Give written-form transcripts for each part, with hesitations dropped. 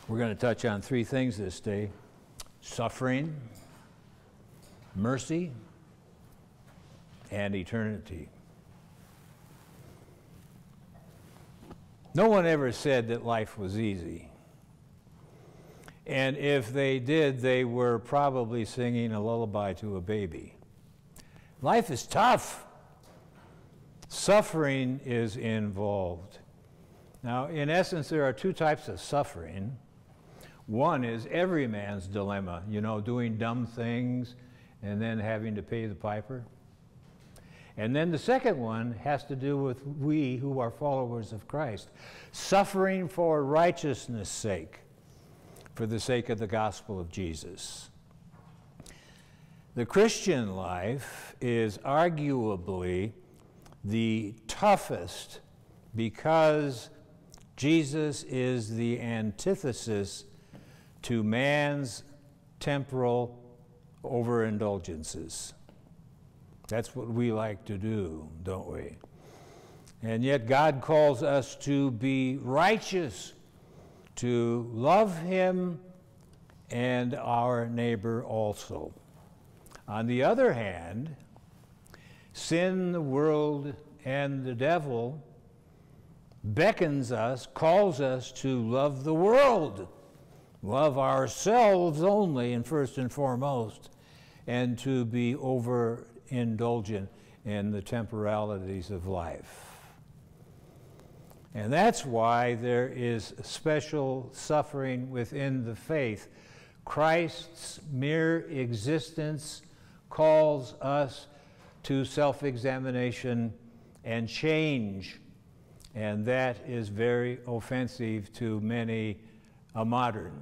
We're going to touch on three things this day: suffering, mercy, and eternity. No one ever said that life was easy. And if they did, they were probably singing a lullaby to a baby. Life is tough. Suffering is involved. Now, in essence, there are two types of suffering. One is every man's dilemma, you know, doing dumb things and then having to pay the piper. And then the second one has to do with we who are followers of Christ, suffering for righteousness' sake, for the sake of the gospel of Jesus. The Christian life is arguably the toughest because Jesus is the antithesis to man's temporal overindulgences. That's what we like to do, don't we? And yet God calls us to be righteous, to love Him and our neighbor also. On the other hand, sin, the world, and the devil beckons us, calls us to love the world, love ourselves only, and first and foremost, and to be overindulgent in the temporalities of life. And that's why there is special suffering within the faith. Christ's mere existence calls us to self-examination and change, and that is very offensive to many a modern.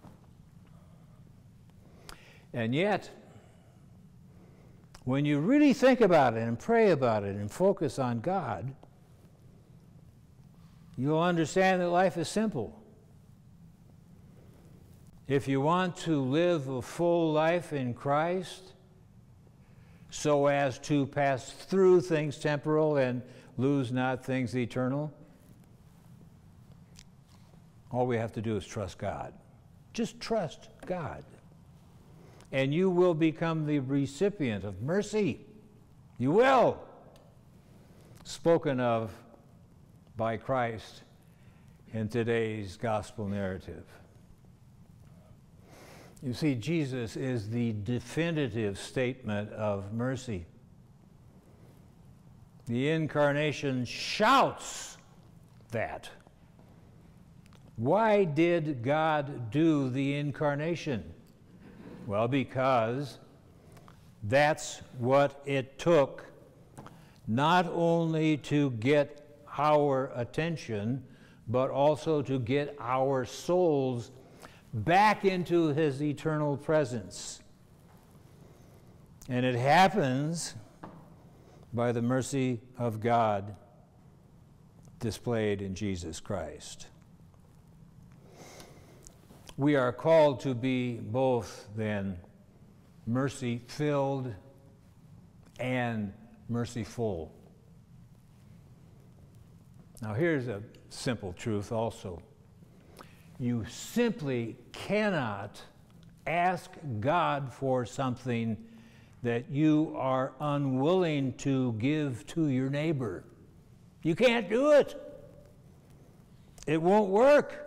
And yet, when you really think about it and pray about it and focus on God, you'll understand that life is simple. If you want to live a full life in Christ, so as to pass through things temporal and lose not things eternal, all we have to do is trust God. Just trust God. And you will become the recipient of mercy. You will. Spoken of by Christ in today's gospel narrative. You see, Jesus is the definitive statement of mercy. The incarnation shouts that. Why did God do the incarnation? Well, because that's what it took, not only to get our attention, but also to get our souls back into His eternal presence. And it happens by the mercy of God displayed in Jesus Christ. We are called to be both, then, mercy-filled and merciful. Now, here's a simple truth also. You simply cannot ask God for something that you are unwilling to give to your neighbor. You can't do it. It won't work.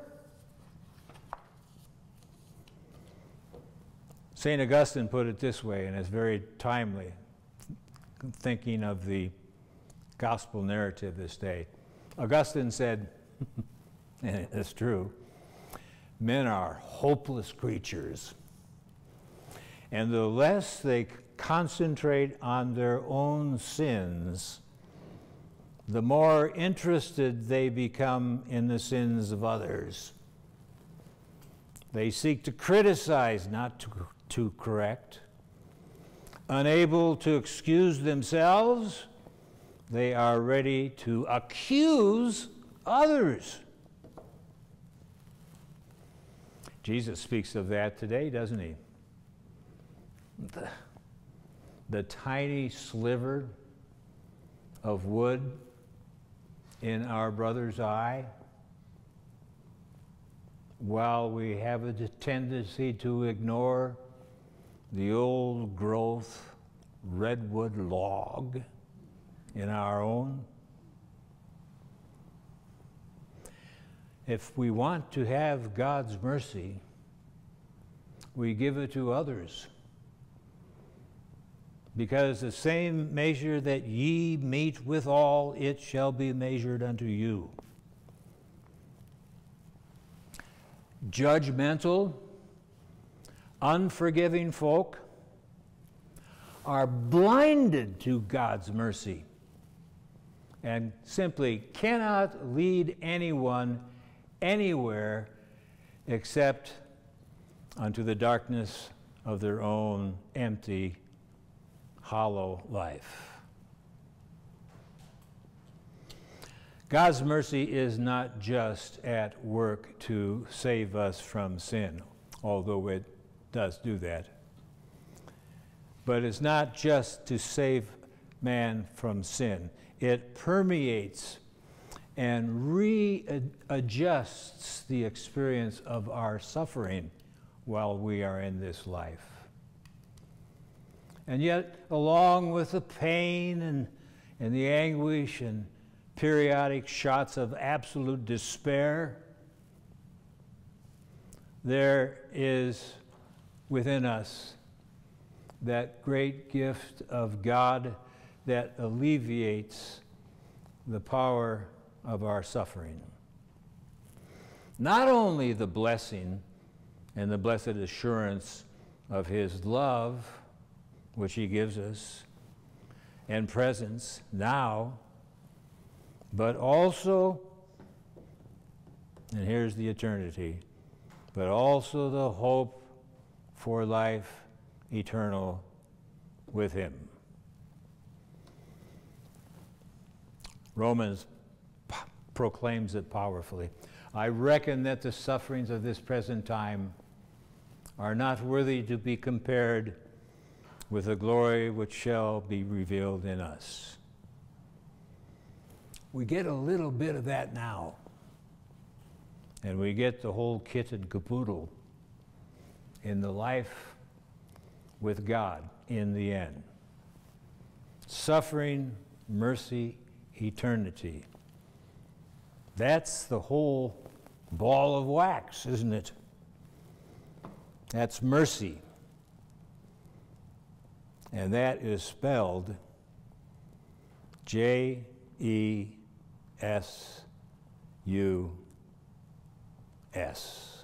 St. Augustine put it this way, and it's very timely, thinking of the gospel narrative this day. Augustine said, and it's true, men are hopeless creatures, and the less they concentrate on their own sins, the more interested they become in the sins of others. They seek to criticize, not to correct. Unable to excuse themselves, they are ready to accuse others. Jesus speaks of that today, doesn't He? The tiny sliver of wood in our brother's eye while we have a tendency to ignore the old growth redwood log in our own. If we want to have God's mercy, we give it to others. Because the same measure that ye meet withal, it shall be measured unto you. Judgmental, unforgiving folk are blinded to God's mercy and simply cannot lead anyone anywhere except unto the darkness of their own empty, hollow life. God's mercy is not just at work to save us from sin, although it does do that. But it's not just to save man from sin. It permeates and readjusts the experience of our suffering while we are in this life. And yet, along with the pain and the anguish and periodic shots of absolute despair, there is within us that great gift of God that alleviates the power of our suffering. Not only the blessing and the blessed assurance of His love, which He gives us, and presence now, but also, and here's the eternity, but also the hope for life eternal with Him. Romans proclaims it powerfully. I reckon that the sufferings of this present time are not worthy to be compared with the glory which shall be revealed in us. We get a little bit of that now, and we get the whole kit and caboodle in the life with God in the end. Suffering, mercy, eternity. That's the whole ball of wax, isn't it? That's mercy. And that is spelled J-E-S-U-S.